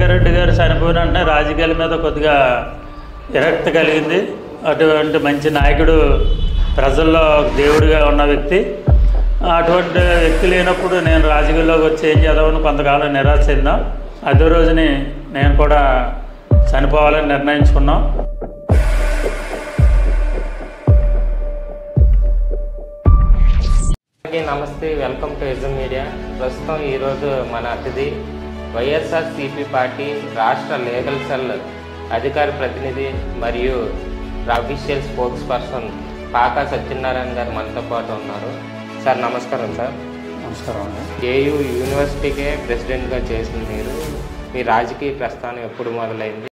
రాజశేఖర రెడ్డి గారు చనిపోయిన వెంటనే రాజకీయాల మీద కొద్దిగా విరక్తి కలిగింది. అటువంటి మంచి నాయకుడు, ప్రజల్లో దేవుడిగా ఉన్న వ్యక్తి. అటువంటి వ్యక్తి లేనప్పుడు నేను రాజకీయాల్లోకి వచ్చి ఏం చేద్దామని కొంతకాలం నిరాశ చెందాం. అదే రోజుని నేను కూడా చనిపోవాలని నిర్ణయించుకున్నాం. నమస్తే, వెల్కమ్ టు ఎజమ్ మీడియా. ప్రస్తుతం ఈరోజు మన అతిథి వైఎస్ఆర్సీపీ పార్టీ రాష్ట్ర లీగల్ సెల్ అధికార ప్రతినిధి మరియు official spokesperson Paka Satyanarayana garu మనతో పాటు ఉన్నారు. సార్ నమస్కారం. సార్ నమస్కారం అండి. ఏయూ యూనివర్సిటీకే ప్రెసిడెంట్గా చేసింది మీరు. మీ రాజకీయ ప్రస్థానం ఎప్పుడు మొదలైంది?